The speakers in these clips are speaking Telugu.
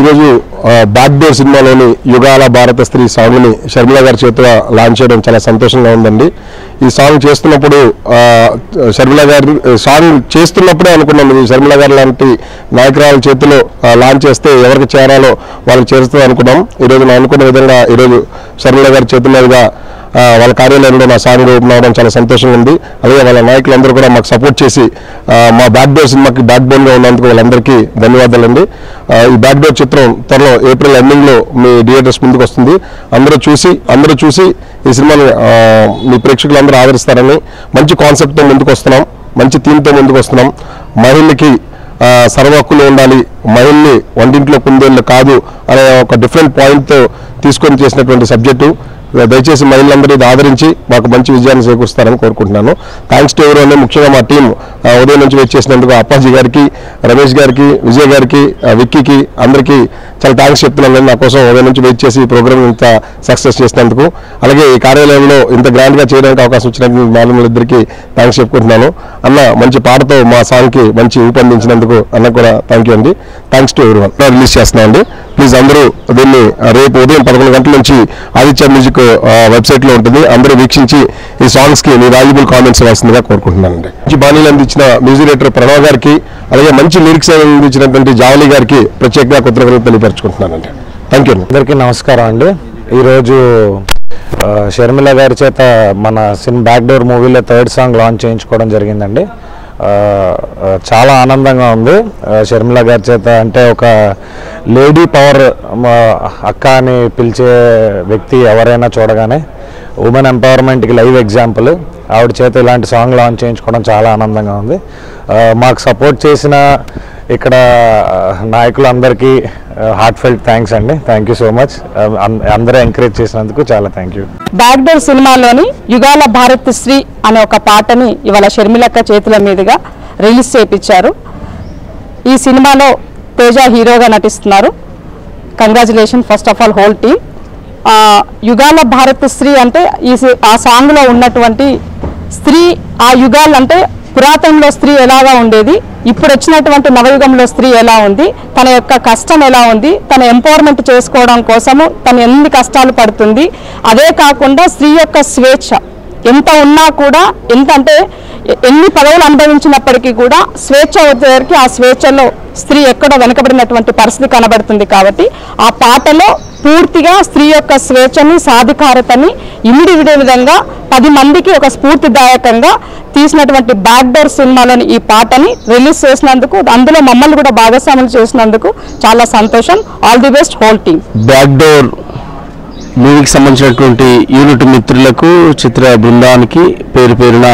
ఈరోజు బ్యాక్ డోర్ సినిమాలోని యుగాల భారత స్త్రీ సాంగ్ని షర్మిల గారి చేతిలో లాంచ్ చేయడం చాలా సంతోషంగా ఉందండి. ఈ సాంగ్ చేస్తున్నప్పుడు షర్మిల గారి సాంగ్ చేస్తున్నప్పుడే అనుకున్నాను, షర్మిల గారు లాంటి నాయకురాల చేతిలో లాంచ్ చేస్తే ఎవరికి చేరాలో వాళ్ళకి చేరుస్తుంది అనుకున్నాం. ఈరోజు నేను అనుకున్న విధంగా ఈరోజు షర్మిల గారి చేతుల మీదుగా వాళ్ళ కార్యాలయంలో నా సాంగ్ ఓపెన్ అవ్వడం చాలా సంతోషంగా ఉంది. అలాగే వాళ్ళ నాయకులందరూ కూడా మాకు సపోర్ట్ చేసి మా బ్యాక్ డోర్ సినిమాకి బ్యాక్ బోన్గా ఉన్నందుకు వాళ్ళందరికీ ధన్యవాదాలండి. ఈ బ్యాక్ డోర్ చిత్రం త్వరలో ఏప్రిల్ ఎండింగ్లో మీ థియేటర్స్ ముందుకు వస్తుంది. అందరూ చూసి ఈ సినిమాని మీ ప్రేక్షకులందరూ ఆదరిస్తారని మంచి కాన్సెప్ట్తో ముందుకు వస్తున్నాం, మంచి థీమ్తో ముందుకు వస్తున్నాం. మహిళకి సర్వ హక్కులు ఉండాలి, మహిళని వంటింట్లో కుందేళ్ళు కాదు అనే ఒక డిఫరెంట్ పాయింట్తో తీసుకొని చేసినటువంటి సబ్జెక్టు. దయచేసి మహిళలందరూ ఇది ఆదరించి మాకు మంచి విజయాన్ని చేకూరుస్తారని కోరుకుంటున్నాను. థ్యాంక్స్ టు ఎవరోనే, ముఖ్యంగా మా టీం ఉదయం నుంచి వెయిట్ చేసినందుకు అప్పాజీ గారికి, రమేష్ గారికి, విజయ్ గారికి, విక్కీకి అందరికీ చాలా థ్యాంక్స్ చెప్తున్నాను. నా కోసం ఉదయం నుంచి వెయిట్ చేసి ఈ ప్రోగ్రామ్ ఇంత సక్సెస్ చేసినందుకు, అలాగే ఈ కార్యాలయంలో ఇంత గ్రాండ్గా చేయడానికి అవకాశం వచ్చినందుకు మానవులిద్దరికీ థ్యాంక్స్ చెప్పుకుంటున్నాను. అన్న మంచి పాటతో మా సాంగ్కి మంచి రూపొందించినందుకు అన్న కూడా థ్యాంక్ యూ అండి. Thanks to everyone. రిలీజ్ చేస్తున్నాం అండి. ప్లీజ్ అందరూ దీన్ని రేపు ఉదయం 11 గంటల నుంచి ఆదిత్య మ్యూజిక్ వెబ్సైట్లో ఉంటుంది. అందరూ వీక్షించి ఈ సాంగ్స్కి మీ వాల్యుబుల్ కామెంట్స్ ఇవ్వాల్సిందిగా కోరుకుంటున్నానండి. మంచి బాణీలు అందించిన మ్యూజిక్ డైరెక్టర్ ప్రణవ్ గారికి, అలాగే మంచి లిరిక్స్ అందించినటువంటి జావలి గారికి ప్రత్యేకంగా కృతజ్ఞతలు తెలియపరచుకుంటున్నానండి. Thank you. అందరికీ నమస్కారం అండి. ఈరోజు షర్మిల గారి చేత మన బ్యాక్ డోర్ మూవీలో 3rd సాంగ్ లాంచ్ చేయించుకోవడం జరిగిందండి. చాలా ఆనందంగా ఉంది. షర్మిల గారి చేత అంటే ఒక లేడీ పవర్ అక్క అని పిలిచే వ్యక్తి ఎవరైనా చూడగానే ఉమెన్ ఎంపవర్మెంట్కి లైవ్ ఎగ్జాంపుల్. ఆవిడ చేత ఇలాంటి సాంగ్ లాంచ్ చేయించుకోవడం చాలా ఆనందంగా ఉంది. మాకు సపోర్ట్ చేసిన ఇక్కడ నాయకులందరికీ హార్ట్ ఫెల్ట్ థ్యాంక్స్ అండి. Thank you so much. అందరూ ఎంకరేజ్ చేసినందుకు చాలా థ్యాంక్ యూ. బ్యాక్ డోర్ సినిమాలోని యుగాల భారత్ శ్రీ అనే ఒక పాటని ఇవాళ షర్మిలక్క చేతుల మీదుగా రిలీజ్ చేయించారు. ఈ సినిమాలో తేజ హీరోగా నటిస్తున్నారు. Congratulation first of all whole team. యుగాల భారత్ స్త్రీ అంటే ఆ సాంగ్లో ఉన్నటువంటి స్త్రీ, ఆ యుగాలు అంటే పురాతనంలో స్త్రీ ఎలాగా ఉండేది, ఇప్పుడు వచ్చినటువంటి నవయుగంలో స్త్రీ ఎలా ఉంది, తన యొక్క కష్టం ఎలా ఉంది, తన ఎంపవర్మెంట్ చేసుకోవడం కోసము తను ఎన్ని కష్టాలు పడుతుంది, అదే కాకుండా స్త్రీ యొక్క స్వేచ్ఛ ఎంత ఉన్నా కూడా, ఎంత అంటే ఎన్ని పదవులు అనుభవించినప్పటికీ కూడా స్వేచ్ఛ వచ్చేసరికి ఆ స్వేచ్ఛలో స్త్రీ ఎక్కడో వెనకబడినటువంటి పరిస్థితి కనబడుతుంది. కాబట్టి ఆ పాటలో పూర్తిగా స్త్రీ యొక్క స్వేచ్ఛని, సాధికారతని ఇమిడి విధంగా 10 మందికి ఒక స్ఫూర్తిదాయకంగా తీసినటువంటి బ్యాక్ డోర్ సినిమాలోని ఈ పాటని రిలీజ్ చేసినందుకు, అందులో మమ్మల్ని కూడా భాగస్వాములు చేసినందుకు చాలా సంతోషం. All the best whole team. Back Door మూవీకి సంబంధించినటువంటి యూనిట్ మిత్రులకు, చిత్ర బృందానికి పేరు పేరున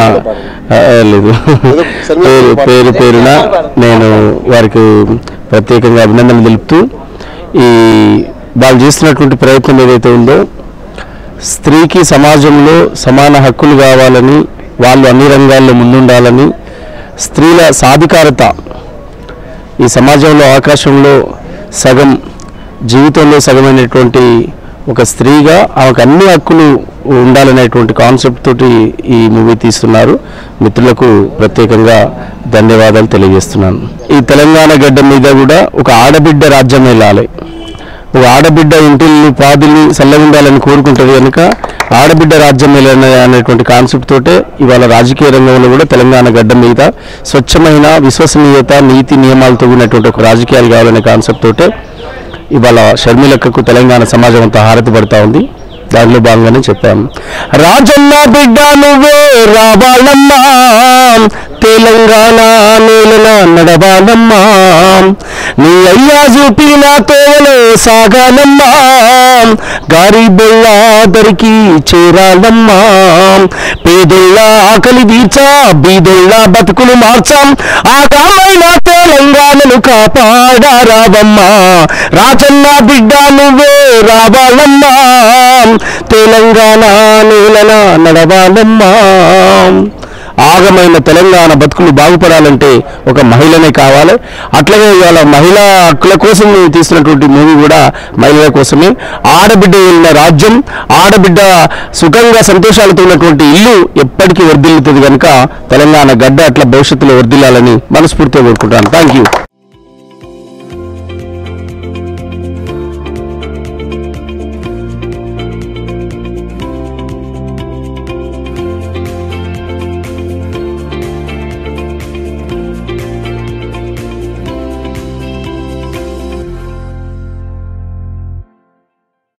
నేను వారికి ప్రత్యేకంగా అభినందనలు తెలుపుతూ, ఈ వాళ్ళు చేస్తున్నటువంటి ప్రయత్నం ఏదైతే ఉందో, స్త్రీకి సమాజంలో సమాన హక్కులు కావాలని, వాళ్ళు అన్ని రంగాల్లో ముందుండాలని, స్త్రీల సాధికారత ఈ సమాజంలో ఆకాశంలో సగం, జీవితంలో సగమైనటువంటి ఒక స్త్రీగా ఆమెకు అన్ని హక్కులు ఉండాలనేటువంటి కాన్సెప్ట్ తోటి ఈ మూవీ తీస్తున్నారు. మిత్రులకు ప్రత్యేకంగా ధన్యవాదాలు తెలియజేస్తున్నాను. ఈ తెలంగాణ గడ్డ మీద కూడా ఒక ఆడబిడ్డ రాజ్యం వెళ్ళాలి, ఒక ఆడబిడ్డ ఇంటిల్ని పాదుల్ని చల్లగుండాలని కోరుకుంటుంది కనుక ఆడబిడ్డ రాజ్యం అనేటువంటి కాన్సెప్ట్ తోటే ఇవాళ రాజకీయ రంగంలో కూడా తెలంగాణ గడ్డ మీద స్వచ్ఛమైన విశ్వసనీయత, నీతి నియమాలతో ఉన్నటువంటి ఒక రాజకీయాలు కావాలనే కాన్సెప్ట్ తోటే ఇవాళ షర్మిలక్కకు తెలంగాణ సమాజం అంతా హారతి పడుతూ ఉంది. దానిలో భాగంగానే చెప్పాము, రాజన్న బిడ్డ నువ్వే రావాలమ్మా, తెలంగాణ నేలన నడవాలమ్మా, నీ అయ్యా చూపిన తోవలో సాగాలమ్మా, గారిబొళ్ళాదరికి చేరాలమ్మా, పేదోళ్ళ ఆకలి తీర్చా, బీదోళ్ళ బతుకులు మార్చాం, ఆగామైన తెలంగాణను కాపాడారావమ్మా, రాజన్న బిడ్డ నువ్వే రావాలమ్మా, తెలంగాణ నేలన నడవాలమ్మా. ఆగమైన తెలంగాణ బతుకులు బాగుపడాలంటే ఒక మహిళనే కావాలి. అట్లాగే ఇవాళ మహిళా హక్కుల కోసం తీస్తున్నటువంటి మూవీ కూడా మహిళల కోసమే. ఆడబిడ్డ వెళ్ళిన రాజ్యం, ఆడబిడ్డ సుఖంగా సంతోషాలతో ఉన్నటువంటి ఇల్లు ఎప్పటికీ వర్ధిల్లుతుంది కనుక తెలంగాణ గడ్డ అట్లా భవిష్యత్తులో వర్ధిల్లాలని మనస్ఫూర్తిగా కోరుకుంటాను. Thank you.